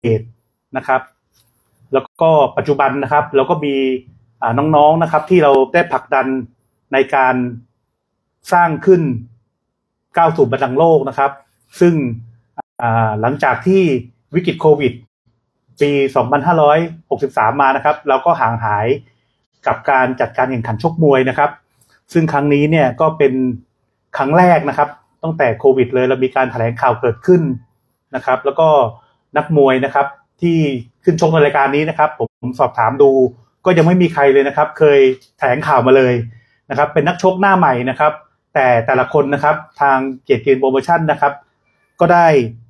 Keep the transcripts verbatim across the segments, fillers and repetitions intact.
ดส์นะครับแล้วก็ปัจจุบันนะครับเราก็มีน้องๆนะครับที่เราได้ผลักดันในการสร้างขึ้นก้าวสู่บัลลังก์โลกนะครับซึ่งหลังจากที่วิกฤตโควิดปีสองพันห้าร้อยหกสิบสามมานะครับเราก็ห่างหายกับการจัดการแข่งขันชกมวยนะครับซึ่งครั้งนี้เนี่ยก็เป็นครั้งแรกนะครับตั้งแต่โควิดเลยเรามีการแถลงข่าวเกิดขึ้นนะครับแล้วก็นักมวยนะครับที่ขึ้นชกในรายการนี้นะครับผมสอบถามดูก็ยังไม่มีใครเลยนะครับเคยแถลงข่าวมาเลยนะครับเป็นนักชกหน้าใหม่นะครับแต่แต่ละคนนะครับทางเกียรติเกียรติโปรโมชั่นนะครับก็ได้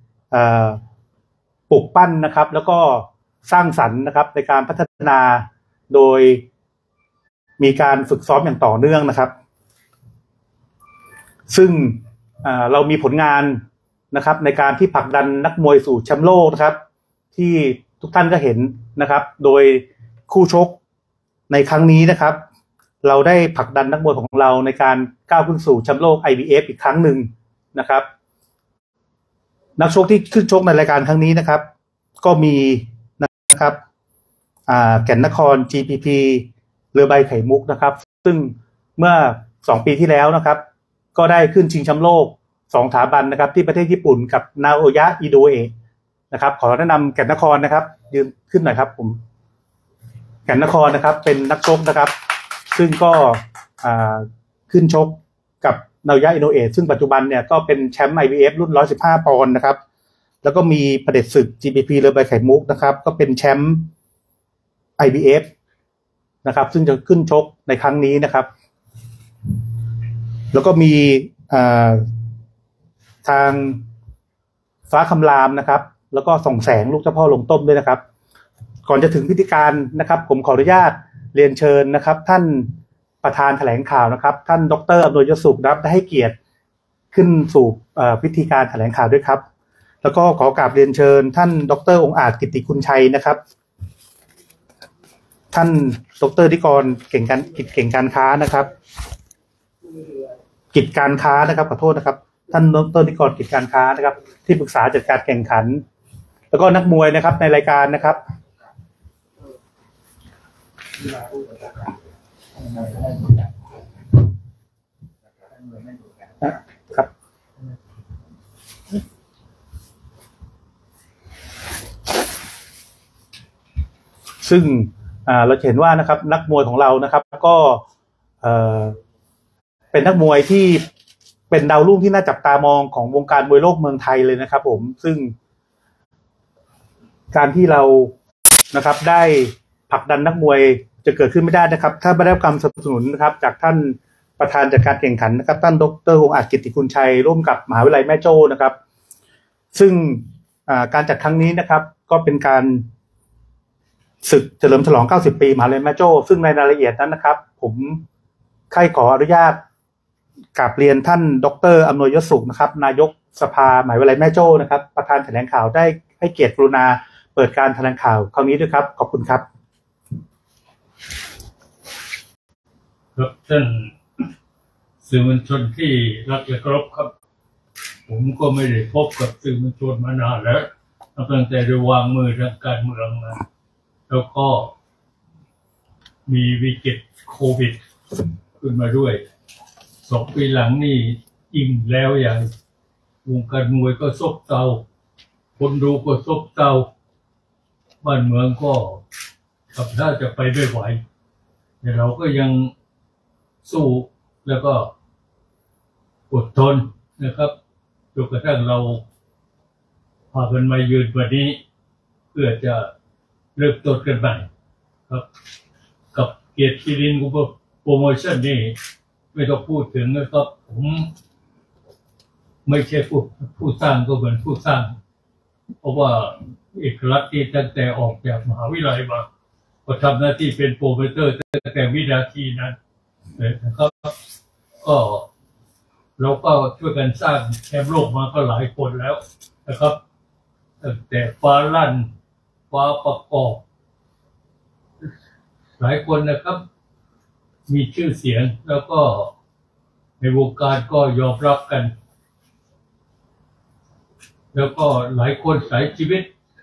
ปลูกปั้นนะครับแล้วก็สร้างสรรค์นะครับในการพัฒนาโดยมีการฝึกซ้อมอย่างต่อเนื่องนะครับซึ่งเรามีผลงานนะครับในการที่ผลักดันนักมวยสู่แชมป์โลกนะครับที่ทุกท่านก็เห็นนะครับโดยคู่ชกในครั้งนี้นะครับเราได้ผลักดันนักมวยของเราในการก้าวขึ้นสู่แชมป์โลก ไอ บี เอฟ อีกครั้งหนึ่งนะครับนักชกที่ขึ้นชกในรายการครั้งนี้นะครับก็มีนะครับอ่าแก่นนคร จี พี พี เรือใบไข่มุกนะครับซึ่งเมื่อสองปีที่แล้วนะครับก็ได้ขึ้นชิงแชมป์โลกสองสถาบันนะครับที่ประเทศญี่ปุ่นกับนาโอยะอิโดเอะนะครับขอแนะนำแก่นนครนะครับยืนขึ้นหน่อยครับผมแก่นนครนะครับเป็นนักชกนะครับซึ่งก็ขึ้นชกกับนาโอยะอิโดเอะซึ่งปัจจุบันเนี่ยก็เป็นแชมป์ ไอ บี เอฟ รุ่นหนึ่งร้อยสิบห้าปอนด์นะครับแล้วก็มีเผด็จศึก จี พี พี เรือใบไข่มุกนะครับก็เป็นแชมป์ ไอ บี เอฟ นะครับซึ่งจะขึ้นชกในครั้งนี้นะครับแล้วก็มีทางฟ้าคำรามนะครับแล้วก็ส่องแสงลูกเจ้าพ่อลงต้มด้วยนะครับก่อนจะถึงพิธีการนะครับผมขออนุญาตเรียนเชิญนะครับท่านประธานแถลงข่าวนะครับท่านดร.อำนวยยศสุขนะครับได้ให้เกียรติขึ้นสู่พิธีการแถลงข่าวด้วยครับแล้วก็ขอกราบเรียนเชิญท่านดร.องค์อาจกิตติคุณชัยนะครับท่านดร.นิกรเก่งการกิจเก่งการค้านะครับกิจการค้านะครับขอโทษนะครับท่านดร.นิกรกิจการค้านะครับที่ปรึกษาจัดการแข่งขันแล้วก็นักมวยนะครับในรายการนะครับครับซึ่งเราเห็นว่านะครับนักมวยของเรานะครับก็เป็นนักมวยที่เป็นดาวรุ่งที่น่าจับตามองของวงการมวยโลกเมืองไทยเลยนะครับผมซึ่งการที่เรานะครับได้ผลักดันนักมวยจะเกิดขึ้นไม่ได้นะครับถ้าไม่ได้รับการสนับสนุนนะครับจากท่านประธานจัดการแข่งขันนะครับท่านดร.องค์อาจกิตติคุณชัยร่วมกับมหาวิทยาลัยแม่โจ้นะครับซึ่งการจัดครั้งนี้นะครับก็เป็นการศึกเฉลิมฉลองเก้าสิบปีมหาวิทยาลัยแม่โจ้ซึ่งในรายละเอียดนั้นนะครับผมใครขออนุญาตกราบเรียนท่านดร.อำนวยยศสุขนะครับนายกสภามหาวิทยาลัยแม่โจ้นะครับประธานแถลงข่าวได้ให้เกียรติกรุณาเปิดการแถลงข่าวคราวนี้ด้วยครับขอบคุณครับครับท่านสื่อมวลชนที่รักและเคารพครับผมก็ไม่ได้พบกับสื่อมวลชนมานานแล้วตั้งแต่ได้วางมือทางการเมืองมาแล้วก็มีวิกฤตโควิดขึ้นมาด้วยสองปีหลังนี่อิ่มแล้วอย่างวงการมวยก็ซบเซาคนดูก็ซบเซาบ้านเมืองก็ขับถ้าจะไปไม่ไหวแต่เราก็ยังสู้แล้วก็อดทนนะครับจนกระทั่งเราพากันมายืนวันนี้เพื่อจะเริ่มต้นกันใหม่ครับกับเกียรติศิรินทร์โปรโมชั่นนี่ไม่ต้องพูดถึงนะครับผมไม่ใช่ผู้ผู้สร้างก็เหมือนผู้สร้างเพราะว่าเอกลักษณ์ที่ตั้งแต่ออกจากมหาวิทยาลัยมาก็ทำหน้าที่เป็นโปรโมเตอร์ตั้งแต่วินาทีนั้นนะครับก็เราก็ช่วยกันสร้างแชมป์โลกมาก็หลายคนแล้วนะครับตั้งแต่ฟ้าลั่นฟ้าประกอบหลายคนนะครับมีชื่อเสียงแล้วก็ในวงการก็ยอมรับกันแล้วก็หลายคนสายชีวิตใค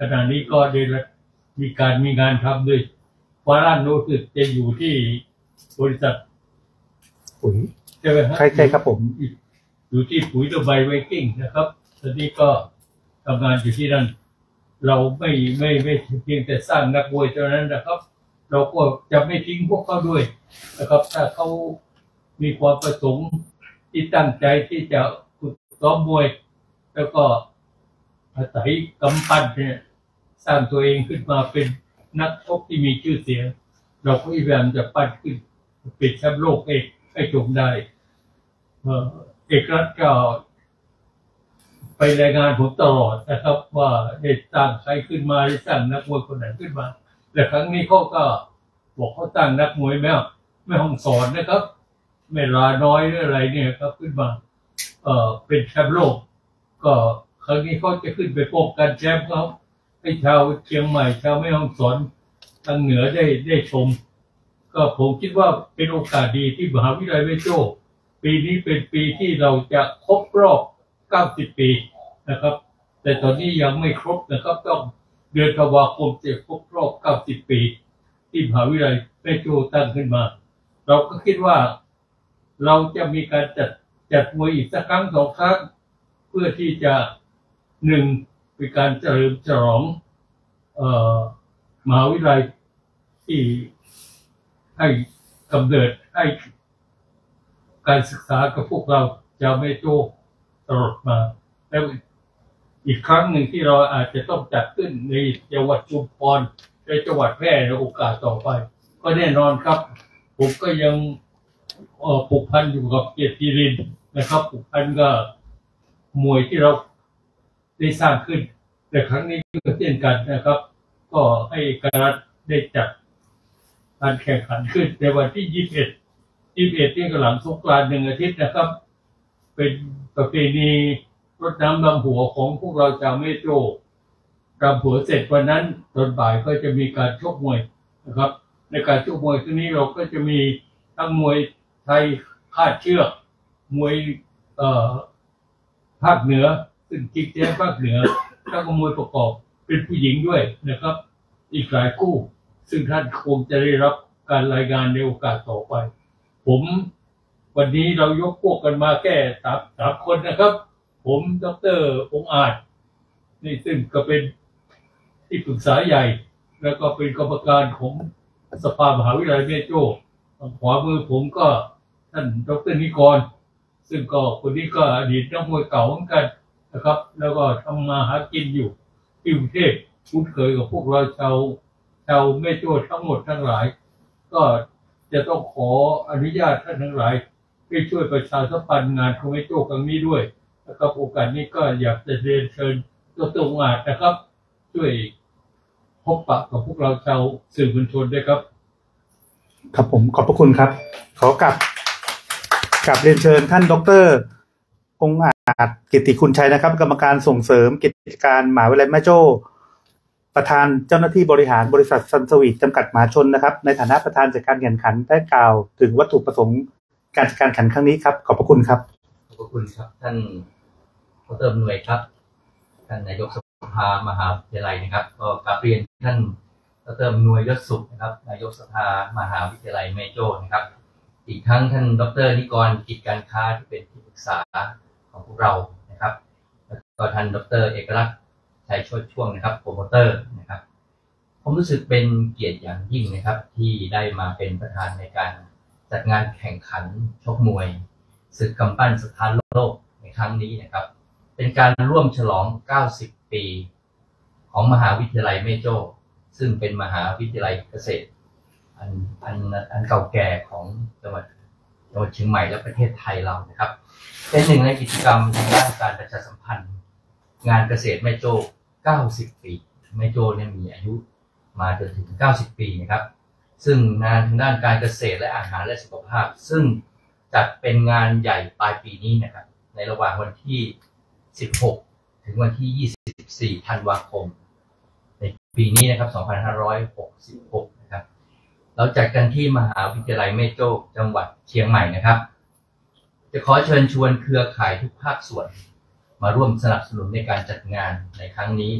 ขณะนี้ก็ได้มีการมีงานทำด้วยวาระโน้ตจะอยู่ที่บริษัทปุ๋ยใช่ไหมครับใช่ใช่ครับผมอยู่ที่ปุ๋ยตะไบไวกิ้งนะครับตอนนี้ก็ทำงานอยู่ที่นั่นเราไม่ไม่ไม่เพียงแต่สร้างนักมวยเท่านั้นนะครับเราก็จะไม่ทิ้งพวกเขาด้วยนะครับถ้าเขามีความประสงค์ที่ตั้งใจที่จะฝึกซ้อมมวยแล้วก็อาศัยกำปั้นเนี่ยสร้างตัวเองขึ้นมาเป็นนักชกที่มีชื่อเสียงเราก็พยายามจะปั้นขึ้นเป็นแชมป์โลกเอกให้จงได้เอกรัฐก็ไปรายงานผมตลอดนะครับว่าได้สร้างใครขึ้นมาได้สร้างนักมวยคนไหนขึ้นมาแต่ครั้งนี้เขาก็บอกเขาสร้างนักมวยแม่ไม่ห้องสอนนะครับไม่ลาน้อยหรืออะไรเนี่ยครับขึ้นมาเอ่อเป็นแชมป์โลกก็ครั้งนี้เขาจะขึ้นไปป้องกันแชมป์เขาให้ชาวเชียงใหม่ชาวแม่ฮ่องสอนทางเหนือได้ได้ชมก็ผมคิดว่าเป็นโอกาสดีที่มหาวิทยาลัยแม่โจ้ปีนี้เป็นปีที่เราจะครบรอบเก้าสิบปีนะครับแต่ตอนนี้ยังไม่ครบนะครับต้องเดือนธันวาคมจะครบรอบเก้าสิบปีที่มหาวิทยาลัยแม่โจ้ตั้งขึ้นมาเราก็คิดว่าเราจะมีการจัดจัดมวยอีกสักครั้งสองครั้งเพื่อที่จะหนึ่งเป็นการเฉลิมฉลองเอ่อมหาวิทยาลัยที่ให้กำเนิดให้การศึกษากับพวกเราชาวแม่โจ้ตลอดมาแล้วอีกครั้งหนึ่งที่เราอาจจะต้องจัดขึ้นในจังหวัดชุมพรในจังหวัดแพร่ในโอกาสต่อไปก็แน่นอนครับผมก็ยังผูกพันอยู่กับเกียรติรินนะครับผูกพันกับมวยที่เราได้สร้างขึ้นแต่ครั้งนี้ก็เช่นกันนะครับก็ให้การได้จัดการแข่งขันขึ้นในวันที่ยี่สิบเอ็ด ยี่สิบเอ็ดที่กำลังสงกรานต์หนึ่งอาทิตย์นะครับเป็นประเพณีรดน้ำดำหัวของพวกเราชาวแม่โจ้ดำหัวเสร็จวันนั้นตอนบ่ายก็จะมีการชกมวยนะครับในการชกมวยครั้งนี้เราก็จะมีทั้งมวยไทยคาดเชือกมวยเอ่อภาคเหนือซึ่งจิ๊กแจ๊ภาคเหนือแล้วก็มวยประกอบเป็นผู้หญิงด้วยนะครับอีกหลายคู่ซึ่งท่านคงจะได้รับการรายงานในโอกาสต่อไปผมวันนี้เรายกพวกกันมาแค่สามสามคนนะครับผมดร.องค์อาจนี่ซึ่งก็เป็นที่ปรึกษาใหญ่แล้วก็เป็นกรรมการของสภามหาวิทยาลัยแม่โจ้ทางขวามือผมก็ท่านดร.นิกรซึ่งก็คนนี้ก็อดีตนักมวยเก่าเหมือนกันนะครับแล้วก็ทำมาหากินอยู่ที่กรุงเทพคุ้นเคยกับพวกเราชาวชาวแม่โจ้ทั้งหมดทั้งหลายก็จะต้องขออนุญาตท่านทั้งหลายให้ช่วยประชาสัมพันธ์งานของแม่โจ้ครั้งนี้ด้วยนะครับโอกาสนี้ก็อยากจะเรียนเชิญดร.องค์อาจนะครับช่วยพบปะกับพวกเราชาวสื่อมวลชนด้วยครับครับผมขอบพระคุณครับขอกลับกลับเรียนเชิญท่านดร.องค์อาจกิตติคุณชัยนะครับกรรมการส่งเสริมกิจการมหาวิทยาลัยแม่โจ้ประธานเจ้าหน้าที่บริหารบริษัทซันสวีทจำกัดมหาชนนะครับในฐานะประธานจัดการแข่งขันได้กล่าวถึงวัตถุประสงค์การจัดการแข่งขันครั้งนี้ครับขอบพระคุณครับขอบพระคุณครับท่านดร.หน่วยครับท่านนายกสภามหาวิทยาลัยนะครับก็กราบเรียนท่านดร.หน่วยยศสุขนะครับนายกสภามหาวิทยาลัยแม่โจ้นะครับอีกทั้งท่านดร.นิกรกิจการค้าที่เป็นที่ปรึกษาของพวกเรานะครับแล้วก็ท่านดร.เอกลักษณ์ชัยโชติช่วงนะครับโปรโมเตอร์นะครับผมรู้สึกเป็นเกียรติอย่างยิ่งนะครับที่ได้มาเป็นประธานในการจัดงานแข่งขันชกมวยศึกกำปั้นสถานโลกในครั้งนี้นะครับเป็นการร่วมฉลองเก้าสิบปีของมหาวิทยาลัยแม่โจ้ซึ่งเป็นมหาวิทยาลัยเกษตรอันอันอันเก่าแก่ของจังหวัดจังหวัดเชียงใหม่และประเทศไทยเรานะครับเป็นหนึ่งในกิจกรรมทางด้านการประชาสัมพันธ์งานเกษตรแม่โจ้เก้าสิบปีแม่โจ้เนี่ยมีอายุมาจนถึงเก้าสิบปีนะครับซึ่งงานทางด้านการเกษตรและอาหารและสุขภาพซึ่งจัดเป็นงานใหญ่ปลายปีนี้นะครับในระหว่างวันที่สิบหกถึงวันที่ยี่สิบสี่ธันวาคมในปีนี้นะครับสองพันห้าร้อยหกสิบหกนะครับเราจัดกันที่มหาวิทยาลัยแม่โจ้จังหวัดเชียงใหม่นะครับจะขอเชิญชวนเครือข่ายทุกภาคส่วนมาร่วมสนับสนุนในการจัดงานในครั้งนี้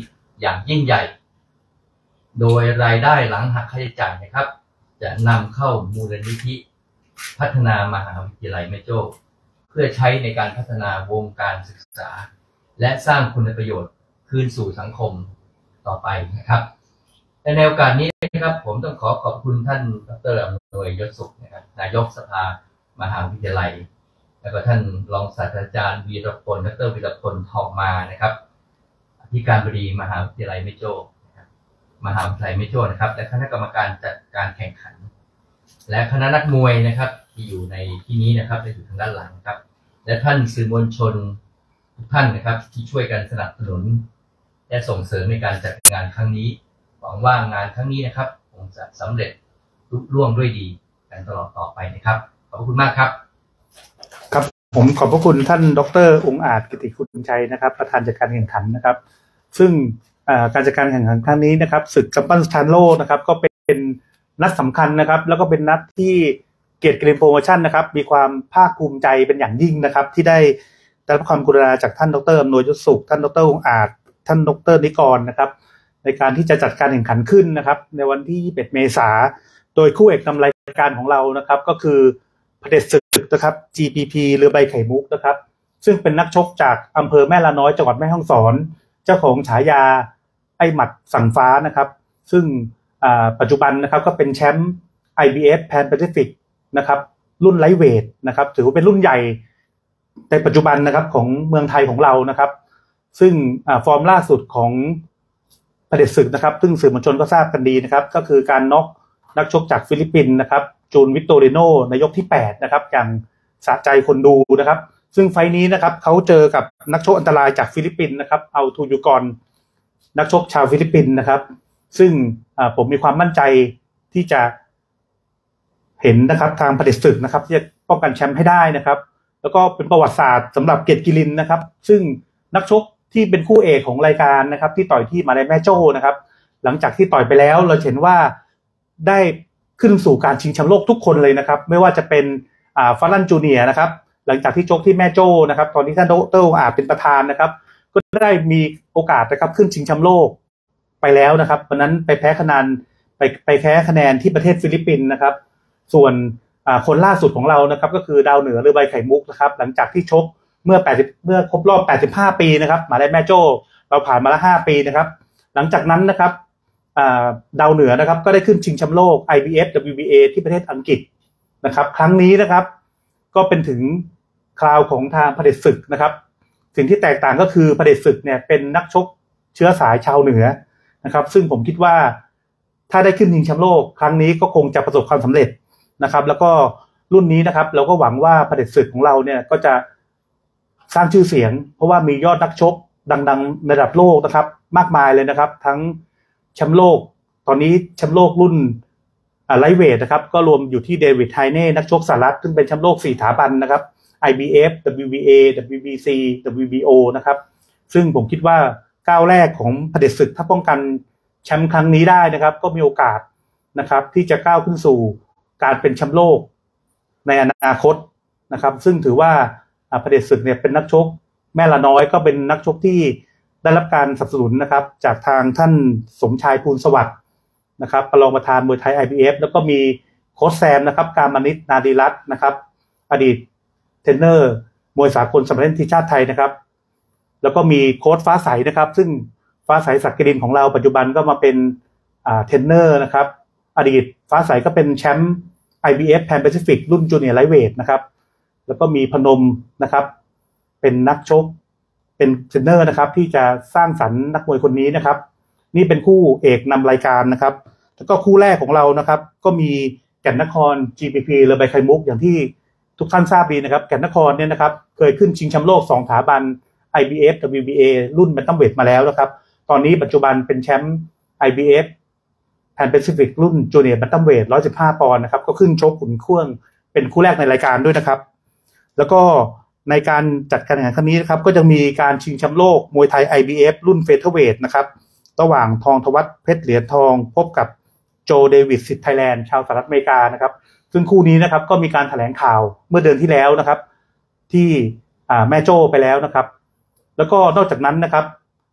อย่างยิ่งใหญ่โดยรายได้หลังหักค่าใช้จ่ายนะครับจะนำเข้ามูลนิธิพัฒนามหาวิทยาลัยแม่โจ้เพื่อใช้ในการพัฒนาวงการศึกษาและสร้างคุณประโยชน์คืนสู่สังคมต่อไปนะครับในโอกาสนี้นะครับผมต้องขอขอบคุณท่านดร.อำนวยยศสุขนะครับนายกสภามหาวิทยาลัยแล้วก็ท่านรองศาสตราจารย์วีรพลดร.วีรพลทองมานะครับอธิการบดีมหาวิทยาลัยแม่โจ้นะครับมหาวิทยาลัยแม่โจ้นะครับและคณะกรรมการจัดการแข่งขันและคณะนักมวยนะครับที่อยู่ในที่นี้นะครับและอยู่ทางด้านหลังครับและท่านสื่อมวลชนทุกท่านนะครับที่ช่วยกันสนับสนุนและส่งเสริมในการจัดงานครั้งนี้หวังว่างานครั้งนี้นะครับคงจะสำเร็จลุล่วงด้วยดีกันตลอดต่อไปนะครับขอบคุณมากครับครับผมขอบพระคุณท่านดร.องค์อาจกิติคุณชัยนะครับประธานจัดการแข่งขันนะครับซึ่งการจัดการแข่งขันครั้งนี้นะครับศึกกำปั้นสถานโลกนะครับก็เป็นนัดสำคัญนะครับแล้วก็เป็นนัดที่เกียรติเกมโปรโมชั่นนะครับมีความภาคภูมิใจเป็นอย่างยิ่งนะครับที่ได้ได้รับความกรุณาจากท่านดร.อำนวยยศสุขท่านดร.องค์อาจท่านดร.นิกรนะครับในการที่จะจัดการแข่งขันขึ้นนะครับในวันที่ยี่สิบเอ็ดเมษายนโดยคู่เอกนำรายการของเรานะครับก็คือเผด็จศึกนะครับ จี พี พี เรือใบไข่มุกนะครับซึ่งเป็นนักชกจากอำเภอแม่ละน้อยจังหวัดแม่ฮ่องสอนเจ้าของฉายาไอ้หมัดสั่งฟ้านะครับซึ่งปัจจุบันนะครับก็เป็นแชมป์ ไอ บี เอฟ Pan Pacific นะครับรุ่นไลท์เวทนะครับถือว่าเป็นรุ่นใหญ่ในปัจจุบันนะครับของเมืองไทยของเรานะครับซึ่งฟอร์มล่าสุดของเผด็จศึกนะครับซึ่งสื่อมวลชนก็ทราบกันดีนะครับก็คือการน็อกนักชกจากฟิลิปปินส์นะครับจูนวิตโตเรโนในยกที่แปดนะครับอย่างสะใจคนดูนะครับซึ่งไฟนี้นะครับเขาเจอกับนักชกอันตรายจากฟิลิปปินส์นะครับเอาทูยูกรนักชกชาวฟิลิปปินส์นะครับซึ่งผมมีความมั่นใจที่จะเห็นนะครับทางเผด็จศึกนะครับที่จะป้องกันแชมป์ให้ได้นะครับแล้วก็เป็นประวัติศาสตร์สำหรับเกียรติกิรินนะครับซึ่งนักชกที่เป็นคู่เอกของรายการนะครับที่ต่อยที่มาเลแม่โจ้นะครับหลังจากที่ต่อยไปแล้วเราเห็นว่าได้ขึ้นสู่การชิงแชมป์โลกทุกคนเลยนะครับไม่ว่าจะเป็นอ่าฟารันจูเนียร์นะครับหลังจากที่ชกที่แม่โจ้นะครับตอนนี้ท่านดร.องค์อาจเป็นประธานนะครับก็ได้มีโอกาสนะครับขึ้นชิงแชมป์โลกไปแล้วนะครับวันนั้นไปแพ้คะแนนไปไปแพ้คะแนนที่ประเทศฟิลิปปินส์นะครับส่วนอ่าคนล่าสุดของเรานะครับก็คือดาวเหนือเรือใบไข่มุกนะครับหลังจากที่ชกเมื่อแปดสิบเมื่อครบรอบแปดสิบห้าปีนะครับมาเลแม่โจ้เราผ่านมาแล้วห้าปีนะครับหลังจากนั้นนะครับดาวเหนือนะครับก็ได้ขึ้นชิงแชมป์โลก ไอ บี เอฟ ดับเบิลยู บี เอ ที่ประเทศอังกฤษนะครับครั้งนี้นะครับก็เป็นถึงคราวของทางเผด็จศึกนะครับสิ่งที่แตกต่างก็คือเผด็จศึกเนี่ยเป็นนักชกเชื้อสายชาวเหนือนะครับซึ่งผมคิดว่าถ้าได้ขึ้นชิงแชมป์โลกครั้งนี้ก็คงจะประสบความสำเร็จนะครับแล้วก็รุ่นนี้นะครับเราก็หวังว่าเผด็จศึกของเราเนี่ยก็จะสร้างชื่อเสียงเพราะว่ามียอดนักชกดังๆระดับโลกนะครับมากมายเลยนะครับทั้งแชมป์โลกตอนนี้แชมป์โลกรุ่นไลท์เวทนะครับก็รวมอยู่ที่เดวิดไฮเน่นักชกสหรัฐซึ่งเป็นแชมป์โลกสี่สถาบันนะครับ ไอ บี เอฟ ดับเบิลยู บี เอ ดับเบิลยู บี ซี ดับเบิลยู บี โอ นะครับซึ่งผมคิดว่าก้าวแรกของเผด็จศึกถ้าป้องกันแชมป์ครั้งนี้ได้นะครับก็มีโอกาสนะครับที่จะก้าวขึ้นสู่การเป็นแชมป์โลกในอนาคตนะครับซึ่งถือว่าเผด็จศึกเนี่ยเป็นนักชกแม่ละน้อยก็เป็นนักชกที่ได้รับการสนับสนุนนะครับจากทางท่านสมชายภูลสวัสดิ์นะครับรองประธานมวยไทย ไอ บี เอฟ แล้วก็มีโค้ชแซมนะครับการมณิชนาดีรัตน์นะครับอดีตเทรนเนอร์มวยสากลสมัครเล่นทีมชาติไทยนะครับแล้วก็มีโค้ชฟ้าใสนะครับซึ่งฟ้าใสศักดิ์รินของเราปัจจุบันก็มาเป็นอ่าเทรนเนอร์นะครับอดีตฟ้าใสก็เป็นแชมป์ ไอ บี เอฟ Pan Pacific รุ่นจูเนียร์ไลท์เวทนะครับแล้วก็มีพนมนะครับเป็นนักชกเป็นเทรนเนอร์นะครับที่จะสร้างสรรค์นักมวยคนนี้นะครับนี่เป็นคู่เอกนำรายการนะครับแล้วก็คู่แรกของเรานะครับก็มีแก่นนคร จี พี พี เรือใบไข่มุกอย่างที่ทุกท่านทราบดีนะครับแก่นนครเนี่ยนะครับเคยขึ้นชิงแชมป์โลกสองสถาบัน ไอ บี เอฟ ดับเบิลยู บี เอ รุ่นแบนตัมเวทมาแล้วนะครับตอนนี้ปัจจุบันเป็นแชมป์ ไอ บี เอฟ Pan Pacific รุ่นจูเนียร์แบนตัมเวทหนึ่งร้อยสิบห้าปอนด์นะครับก็ขึ้นชกขุนเคื่องเป็นคู่แรกในรายการด้วยนะครับแล้วก็ในการจัดการแข่งขันครั้งนี้นะครับก็จะมีการชิงแชมป์โลกมวยไทย ไอ บี เอฟ รุ่นเฟเธอร์เวทนะครับระหว่างทองธวัฒน์เพชรเหรียญทองพบกับโจเดวิดสิทธิ์ไทยแลนด์ชาวสหรัฐอเมริกานะครับซึ่งคู่นี้นะครับก็มีการแถลงข่าวเมื่อเดือนที่แล้วนะครับที่แม่โจ้ไปแล้วนะครับแล้วก็นอกจากนั้นนะครับ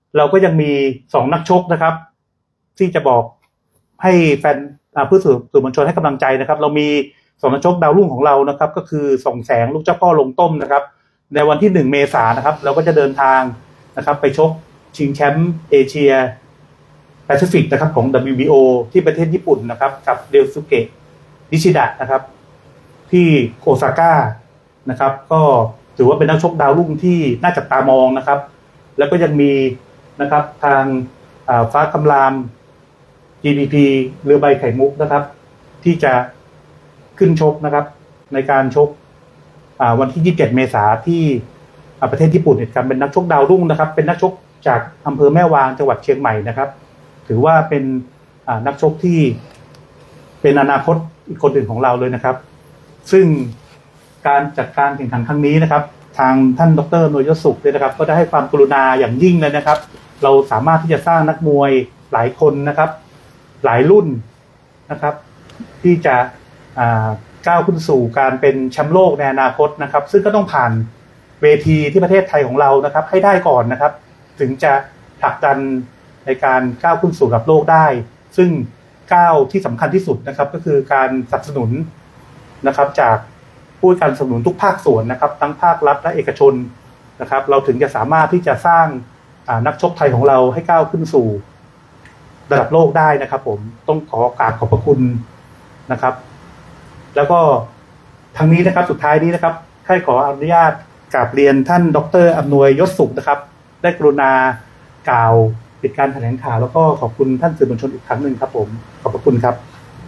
เราก็ยังมีสองนักชกนะครับที่จะบอกให้แฟนผู้สื่อสื่อมวลชนให้กำลังใจนะครับเรามีสองนักชกดาวรุ่งของเรานะครับก็คือส่องแสงลูกเจ้าพ่อลงต้มนะครับในวันที่หนึ่งเมษายนนะครับเราก็จะเดินทางนะครับไปชกชิงแชมป์เอเชียแปซิฟิกนะครับของ ดับเบิลยู บี โอ ที่ประเทศญี่ปุ่นนะครับกับเดลซุเกะนิชิดะนะครับที่โอซาก้านะครับก็ถือว่าเป็นนักชกดาวรุ่งที่น่าจับตามองนะครับแล้วก็ยังมีนะครับทางฟ้าคำราม จี พี พี เรือใบไข่มุกนะครับที่จะขึ้นชกนะครับในการชกวันที่ยี่สิบเจ็ดเมษายนที่ประเทศญี่ปุ่นกันเป็นนักชกดาวรุ่งนะครับเป็นนักชกจากอำเภอแม่วางจังหวัดเชียงใหม่นะครับถือว่าเป็นนักชกที่เป็นอนาคตอีกคนหนึ่งของเราเลยนะครับซึ่งการจัดการแข่งขันครั้งนี้นะครับทางท่านดร.นวยยศสุขเนี่ยนะครับก็ได้ให้ความกรุณาอย่างยิ่งเลยนะครับเราสามารถที่จะสร้างนักมวยหลายคนนะครับหลายรุ่นนะครับที่จะก้าวขึ้นสู่การเป็นแชมป์โลกในอนาคตนะครับซึ่งก็ต้องผ่านเวทีที่ประเทศไทยของเรานะครับให้ได้ก่อนนะครับถึงจะผลักดันในการก้าวขึ้นสู่ระดับโลกได้ซึ่งก้าวที่สำคัญที่สุดนะครับก็คือการสนับสนุนนะครับจากผู้การสนับสนุนทุกภาคส่วนนะครับทั้งภาครัฐและเอกชนนะครับเราถึงจะสามารถที่จะสร้างนักชกไทยของเราให้ก้าวขึ้นสู่ระดับโลกได้นะครับผมต้องขอกราบขอบพระคุณนะครับแล้วก็ทางนี้นะครับสุดท้ายนี้นะครับให้ขออนุญาตกราบเรียนท่านดร.อำนวยยศสุขนะครับได้กรุณากล่าวปิดการแถลงข่าวแล้วก็ขอบคุณท่านสื่อมวลชนอีกครั้งหนึ่งครับผมขอบพระคุณครับ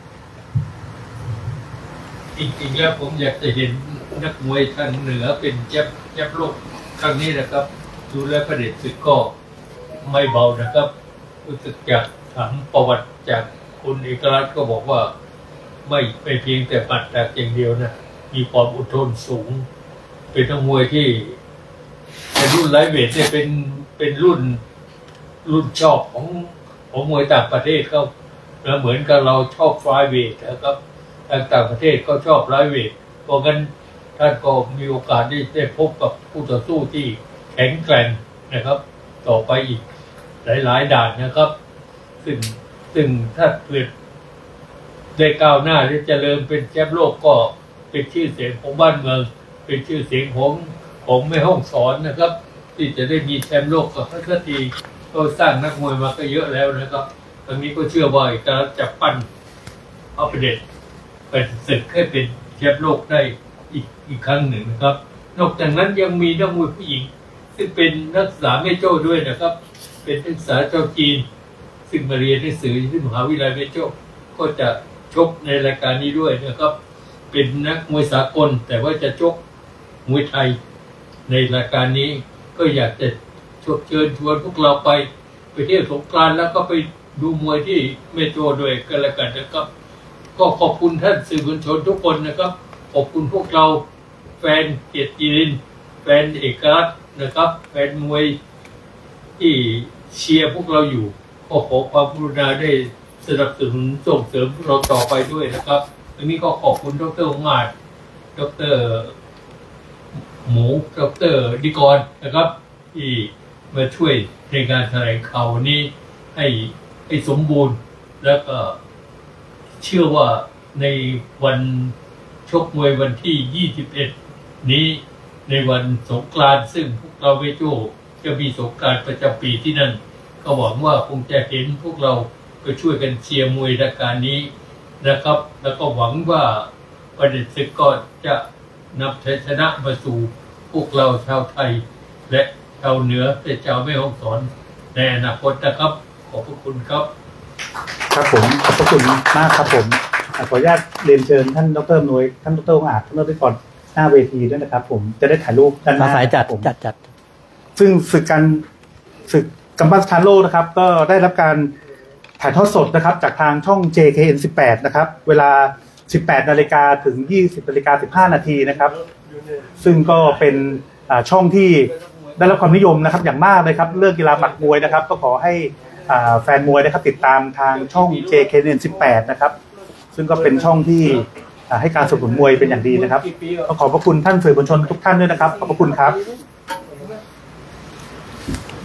จริงๆแล้วผมอยากจะเห็นนักมวยทางเหนือเป็นแชมป์แชมป์โลกครั้งนี้นะครับดูแลประเด็จศึกก็ไม่เบานะครับรู้สึกจากถามประวัติจากคุณเอกลักษณ์ก็บอกว่าไม่ไม่เพียงแต่ปัดแต่อย่างเดียวนะมีความอดทนสูงเป็นนักมวยที่ในรุ่นไลท์เวทเนี่ยเป็นเป็นรุ่นรุ่นชอบของของมวยต่างประเทศเขาแล้วเหมือนกับเราชอบไฟเวทนะครับต่างประเทศก็ชอบไลท์เวทเพราะงั้นท่านก็มีโอกาสได้ได้พบกับผู้ต่อสู้ที่แข็งแกร่งนะครับต่อไปอีกหลายๆด่านนะครับซึ่งซึ่งถ้าเกิดได้ก้าวหน้าและเจริญเป็นแชมป์โลกก็เป็นชื่อเสียงของบ้านเมืองเป็นชื่อเสียงของของแม่ฮ่องสอนนะครับที่จะได้มีแชมป์โลกกับพระสักทีก็สร้างนักมวยมาก็เยอะแล้วนะครับตอนนี้ก็เชื่อว่าการจะปั้นเอาประเด็นเป็นศึกให้เป็นแชมป์โลกได้อีกอีกครั้งหนึ่งนะครับนอกจากนั้นยังมีนักมวยผู้หญิงซึ่งเป็นนักศึกษาแม่โจ้ด้วยนะครับเป็นนักศึกษาชาวจีนซึ่งมาเรียนหนังสือที่มหาวิทยาลัยแม่โจ้ก็จะชกในรายการนี้ด้วยนะครับเป็นนักมวยสากลแต่ว่าจะชกมวยไทยในรายการนี้ก็อยากจะชวนเชิญชวนพวกเราไปไปเที่ยวสงกรานต์แล้วก็ไปดูมวยที่เมโทรด้วยกันละกันนะครับก็ขอบคุณท่านสื่อมวลชนทุกคนนะครับขอบคุณพวกเราแฟนเกียรติจีรินแฟนเอกลักษณ์นะครับแฟนมวยที่เชียร์พวกเราอยู่ก็ขอความกรุณาได้สนับสนุนส่งเสริมพวกเราต่อไปด้วยนะครับอันนี้ก็ขอบคุณดร.องอาจดร.หมูดร.ดิกรนะครับที่มาช่วยในการแถลงข่าวนี้ให้ให้สมบูรณ์แล้วก็เชื่อว่าในวันชกมวยวันที่ยี่สิบเอ็ดนี้ในวันสงกรานต์ซึ่งพวกเราเวโจจะมีสงกรานต์ประจำปีที่นั่นก็หวังว่าคงจะเห็นพวกเราก็ช่วยกันเชียร์มวยรายการนี้นะครับแล้วก็หวังว่าประเด็จศึกก็จะนำชัยชนะมาสู่พวกเราชาวไทยและชาวเหนือและชาวแม่ฮ่องสอนในอนาคตนะครับขอบพระคุณครับครับผมขอบพระคุณมากครับผมขออนุญาตเรียนเชิญท่านดร.นวยท่านดร.องอาจท่านดร.ก่อนหน้าเวทีด้วยนะครับผมจะได้ถ่ายรูปด้านหน้าสายจัดจัดจัดซึ่งศึกการศึกกัมพูชาโลกนะครับก็ได้รับการถ่ายทอดสดนะครับจากทางช่อง เจ เค เอ็น สิบแปดนะครับเวลา สิบแปดนาฬิกา ถึง ยี่สิบนาฬิกาสิบห้านาทีนะครับซึ่งก็เป็นช่องที่ได้รับความนิยมนะครับอย่างมากเลยครับเรื่องกีฬาหมัดมวยนะครับก็ขอให้แฟนมวยนะครับติดตามทางช่อง เจ เค เอ็น สิบแปดนะครับซึ่งก็เป็นช่องที่ให้การสนับสนุนมวยเป็นอย่างดีนะครับขอบพระคุณท่านสื่อมวลชนทุกท่านด้วยนะครับขอบพระคุณครับ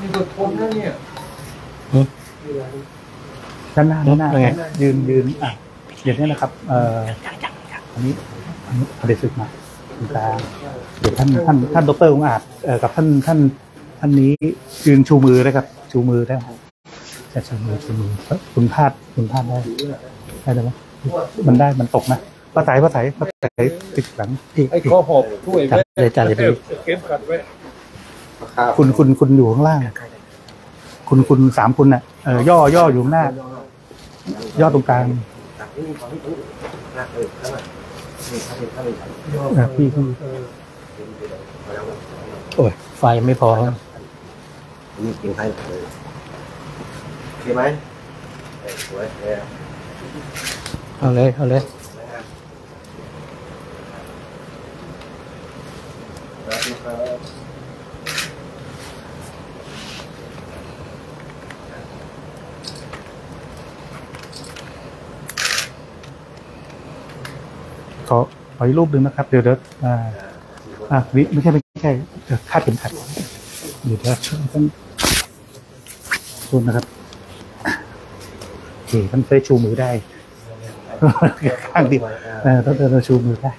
นี่ก็ทนนะเนี่ยด้านหน้าด้านหน้าเป็นไงยืนยืนอ่ะเดี๋ยวนี้นะครับ เอ่ออันนี้อันนี้พอดีสึกมาตรงกลางเดี๋ยวท่านท่านท่านดรองค์อาจเอ่อกับท่านท่านท่านนี้ยืนชูมือนะครับ ชูมือได้จะชูมือชูมือเอ้ยคุณพลาดคุณพลาดได้ได้ไหมมันได้มันตกนะป้าไต่ป้าไต่ป้าไต่ติดหลังอีกไอ้อีกข้อหอบถ้วยจัดเลยจัดเลยพี่เก็บขัดไว้คุณคุณคุณอยู่ข้างล่าง คุณคุณสามคุณน่ะเออย่อย่ออยู่ข้างหน้า ย่อตรงกลางอ่ะพี่พี่โอ้ยไฟไม่พอนี่กินให้เลยโอเคไหมสวยเลยเอาเลยเอาเลยขอขออีกรูปหนึ่งนะครับ เดี๋ยวเดี๋ยวอ่าอ่ะวิไม่ใช่ไม่ใช่เดี๋ยวคาดเข็มขัดเดี๋ยวเดี๋ยวต้องคุณนะครับโอเคท่านได้ชูมือได้ข้างเดียวเออต้องเดินชูมือได้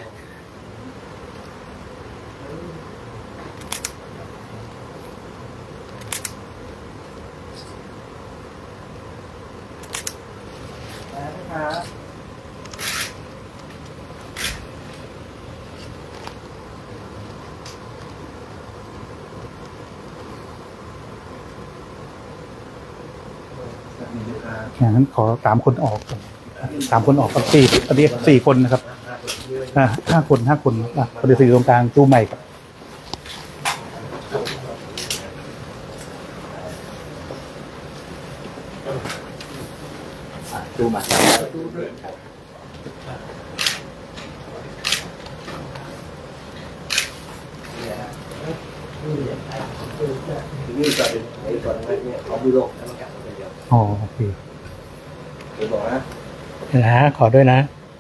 อย่างนั้นขอสามคนออกก่อนสามคนออกครับสี่ตอนนี้สี่คนนะครับอ่าห้าคนห้าคนอ่ะพอดีสี่ตรงกลางจูใหม่ครับดูมานี่ก่อนไอ้ก่อนเนี่ยเขาดูโลกแล้วมันกลับมาเดียวอ๋อโอเคเดี๋ยวบอกนะนะขอด้วยนะ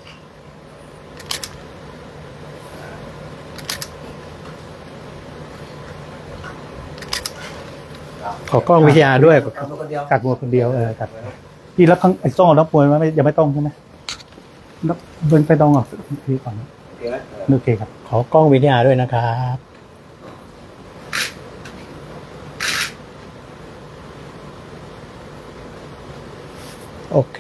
ขอกล้องวิทยาด้วยเอาคนเดียวกัดมวยคนเดียวเออกัดพี่รับข้างไอ้ต้องเอานักมวยไหมยังไม่ต้องใช่ไหมนักเบิ้ลไปต้องอ่ะพี่ก่อนโอเคไหมโอเคครับขอกล้องวิทยาด้วยนะครับ โอเค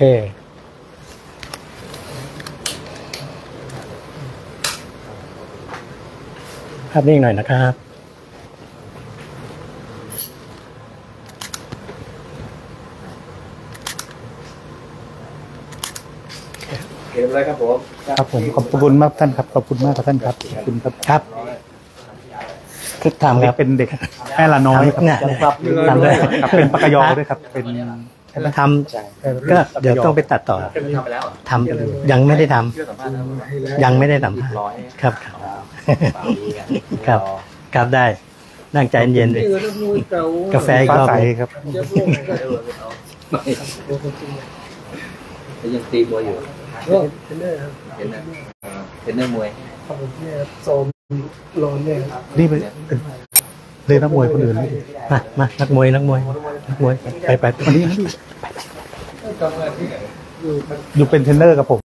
ภาพนิ่งหน่อยนะครับเกมอะไรครับผมครับผมขอบคุณมากท่านครับขอบคุณมากครับท่านครับขอบคุณครับครับคือทำครับเป็นเด็กแม่ละน้อยครับเนี่ยครับทำเลยครับเป็นปากกยอด้วยครับ เป็นทำก็เดี๋ยวต้องไปตัดต่อทำไปแล้วทำยังไม่ได้ทำยังไม่ได้ทำร้อยครับครับ ครับได้ นั่งใจเย็นๆเลยกาแฟอีกฟ้ารอบใสหนึ่งครับยังตีมวยอยู่เทรนเนอร์เทรนเนอร์เทรนเนอร์มวยนี่ไปเรียนนักมวยคนอื่นไหมมามานักมวยนักมวยนักมวยไปไปวันนี้อยู่เป็นเทรนเนอร์กับผม